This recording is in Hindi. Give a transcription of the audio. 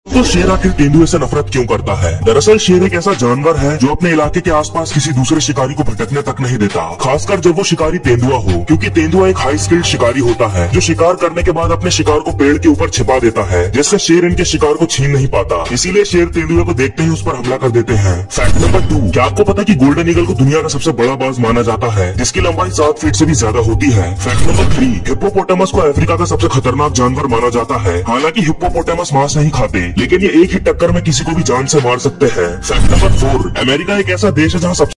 तो शेर आखिर तेंदुए से नफरत क्यों करता है? दरअसल शेर एक ऐसा जानवर है जो अपने इलाके के आसपास किसी दूसरे शिकारी को भटकने तक नहीं देता, खासकर जब वो शिकारी तेंदुआ हो, क्योंकि तेंदुआ एक हाई स्किल्ड शिकारी होता है जो शिकार करने के बाद अपने शिकार को पेड़ के ऊपर छिपा देता है, जिससे शेर इनके शिकार को छीन नहीं पाता। इसीलिए शेर तेंदुए को देखते ही उस पर हमला कर देते हैं। फैक्ट नंबर 2, क्या आपको पता है कि गोल्डन ईगल को दुनिया का सबसे बड़ा बाज माना जाता है, जिसकी लंबाई 7 फीट से भी ज्यादा होती है। फैक्ट नंबर 3, हिप्पोपोटामस को अफ्रीका का सबसे खतरनाक जानवर माना जाता है। हालांकि हिप्पोपोटामस मांस नहीं खाते, लेकिन ये एक ही टक्कर में किसी को भी जान से मार सकते हैं। फैक्ट नंबर 4, अमेरिका एक ऐसा देश है जहाँ